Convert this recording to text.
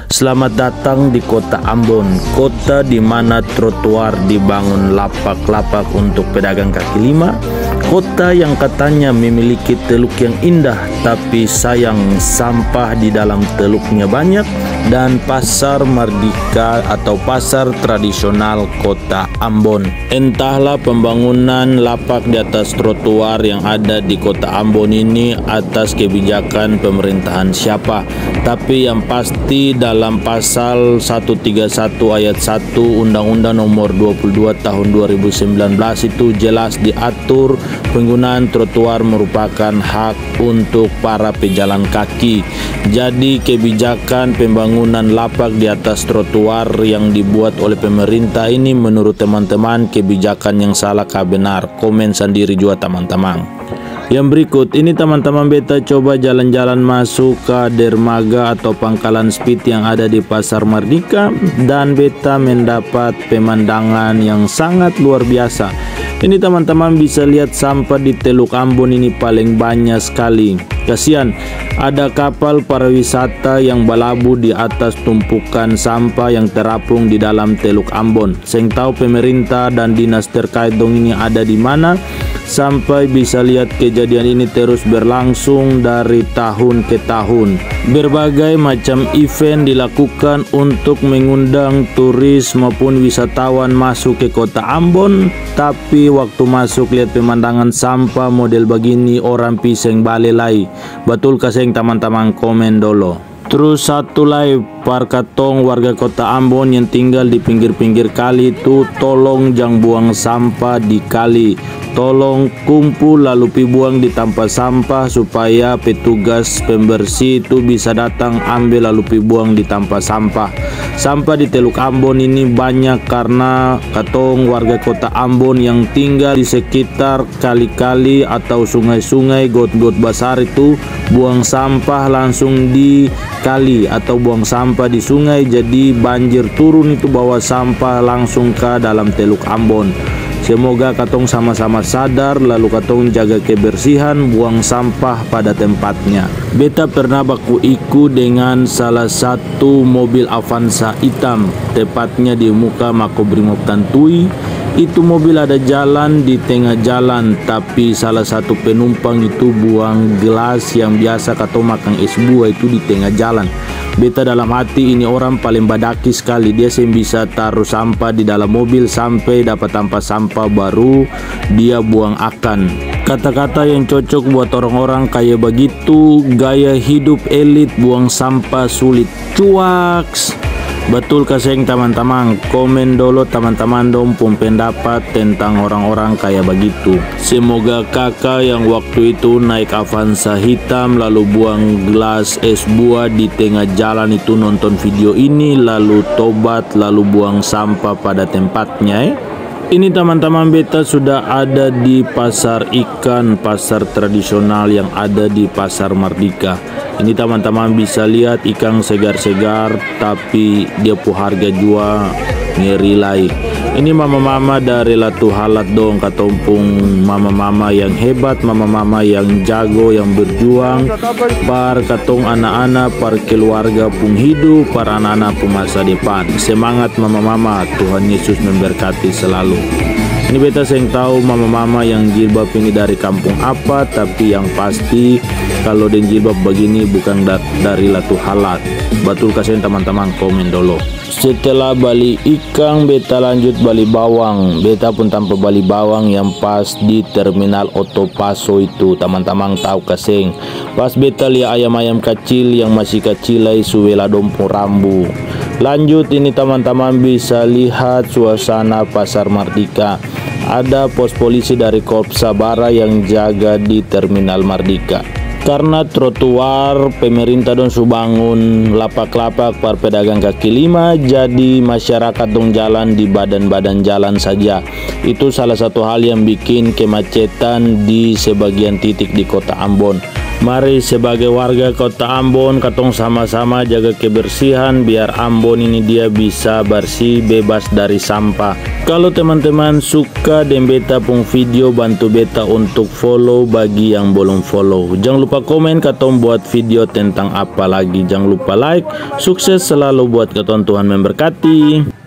Selamat datang di kota Ambon, kota di mana trotoar dibangun lapak-lapak untuk pedagang kaki lima, kota yang katanya memiliki teluk yang indah, tapi sayang sampah di dalam teluknya banyak, dan pasar Mardika atau pasar tradisional kota Ambon. Entahlah pembangunan lapak di atas trotoar yang ada di kota Ambon ini atas kebijakan pemerintahan siapa, tapi yang pasti dalam pasal 131 ayat 1 Undang-Undang Nomor 22 Tahun 2019 itu jelas diatur penggunaan trotoar merupakan hak untuk para pejalan kaki. Jadi kebijakan pembangunan lapak di atas trotoar yang dibuat oleh pemerintah ini menurut teman-teman kebijakan yang salah kah benar? Komen sendiri juga teman-teman. Yang berikut ini teman-teman, beta coba jalan-jalan masuk ke dermaga atau pangkalan speed yang ada di pasar Mardika, dan beta mendapat pemandangan yang sangat luar biasa. Ini teman-teman bisa lihat sampah di Teluk Ambon ini paling banyak sekali. Kasihan, ada kapal pariwisata yang berlabuh di atas tumpukan sampah yang terapung di dalam Teluk Ambon. Saya tahu pemerintah dan dinas terkait dong ini ada di mana sampai bisa lihat kejadian ini terus berlangsung dari tahun ke tahun. Berbagai macam event dilakukan untuk mengundang turis maupun wisatawan masuk ke kota Ambon, tapi waktu masuk lihat pemandangan sampah model begini orang piseng balelai. Betul kasih teman-teman, komen dulu. Terus satu lagi parkatong warga kota Ambon yang tinggal di pinggir-pinggir kali itu, tolong jangan buang sampah di kali. Tolong kumpul lalu buang di tempat sampah supaya petugas pembersih itu bisa datang ambil lalu buang di tempat sampah. Sampah di Teluk Ambon ini banyak karena katong warga kota Ambon yang tinggal di sekitar kali-kali atau sungai-sungai, got-got besar itu buang sampah langsung di kali atau buang sampah di sungai, jadi banjir turun itu bawa sampah langsung ke dalam Teluk Ambon. Semoga katong sama-sama sadar lalu katong jaga kebersihan, buang sampah pada tempatnya. Beta pernah baku ikut dengan salah satu mobil Avanza hitam, tepatnya di muka Makobrimob Tantui. Itu mobil ada jalan di tengah jalan, tapi salah satu penumpang itu buang gelas yang biasa katong makan es buah itu di tengah jalan. Beta dalam hati ini orang paling badaki sekali, dia bisa taruh sampah di dalam mobil sampai dapat tempat sampah baru dia buang akan. Kata-kata yang cocok buat orang-orang kayak begitu, gaya hidup elit buang sampah sulit. Cuaks. Betul kasih teman-teman, komen dulu teman-teman dong pun pendapat tentang orang-orang kayak begitu. Semoga kakak yang waktu itu naik Avanza hitam lalu buang gelas es buah di tengah jalan itu nonton video ini lalu tobat lalu buang sampah pada tempatnya. Ini teman-teman, beta sudah ada di pasar ikan, pasar tradisional yang ada di pasar Mardika. Ini teman-teman bisa lihat ikan segar-segar, tapi dia pu harga juga ngeri lai. Ini mama-mama dari Latu Halat dong, katompung mama-mama yang hebat, mama-mama yang jago, yang berjuang par katong anak-anak, par keluarga pun hidup, par anak-anak pun masa depan. Semangat mama-mama, Tuhan Yesus memberkati selalu. Ini beta seng tahu mama-mama yang jilbab ini dari kampung apa, tapi yang pasti kalau den jilbab begini bukan dari Latu Halat. Betul kasih teman-teman, komen dulu. Setelah bali ikan, beta lanjut bali bawang. Beta pun tanpa bali bawang yang pas di terminal Otopaso itu, teman-teman tahu kasing. Pas beta lihat ayam-ayam kecil yang masih kecil lai suwela dompo rambu. Lanjut ini teman-teman bisa lihat suasana pasar Mardika. Ada pos polisi dari Korps Sabara yang jaga di terminal Mardika. Karena trotoar pemerintah dong bangun lapak-lapak par pedagang kaki lima, jadi masyarakat dong jalan di badan-badan jalan saja. Itu salah satu hal yang bikin kemacetan di sebagian titik di kota Ambon. Mari sebagai warga kota Ambon katong sama-sama jaga kebersihan biar Ambon ini dia bisa bersih bebas dari sampah. Kalau teman-teman suka dengan beta pung video, bantu beta untuk follow bagi yang belum follow. Jangan lupa komen katong buat video tentang apa lagi. Jangan lupa like. Sukses selalu buat katong, Tuhan memberkati.